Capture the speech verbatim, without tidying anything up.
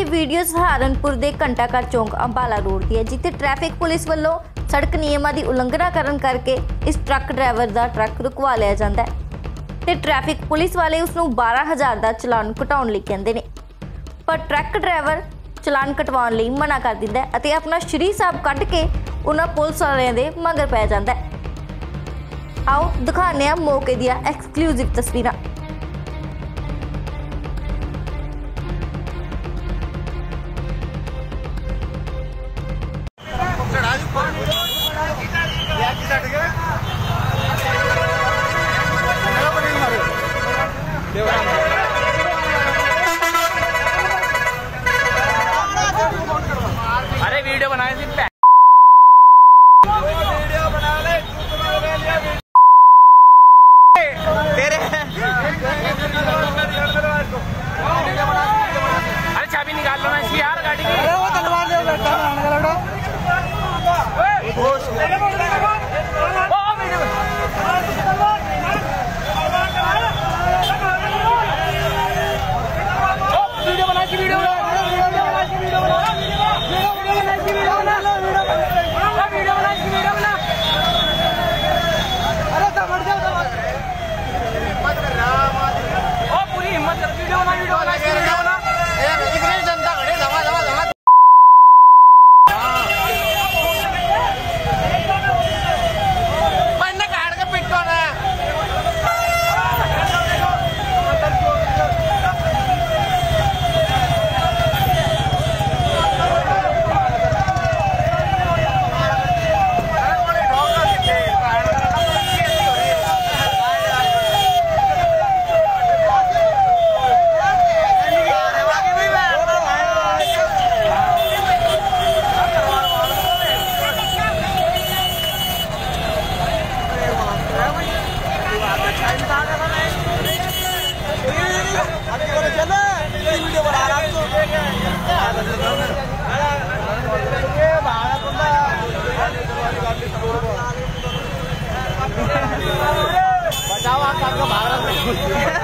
Video Saharanpur के घंटाघर चौक Ambala road की है, जिथे ट्रैफिक पुलिस वालों सड़क नियमां की उलंघना करन करके इस ट्रक ड्राइवर का ट्रक रुकवा लिया जाता है ते ट्रैफिक पुलिस वाले उसनूं बारह हज़ार का चलान कटाउण लई कहंदे ने, पर ट्रक ड्राइवर चलान कटवाउण लई मना कर दिंदा है अते अपना श्री साहब कढ के उन्हां पुलिस वालियां दे मगर पै जांदा है। आओ दिखाने आ मौके दियां एक्सक्लूसिव तस्वीरां। अरे वीडियो बनाए थे वीडियो बना ले तेरे अरे चाबी निकाल लो ना इसकी यार गाड़ी की। अरे वो तलवार ले बैठा वीडियो बना की वीडियो वीडियो बना रहा बचाओ आप आपका भारत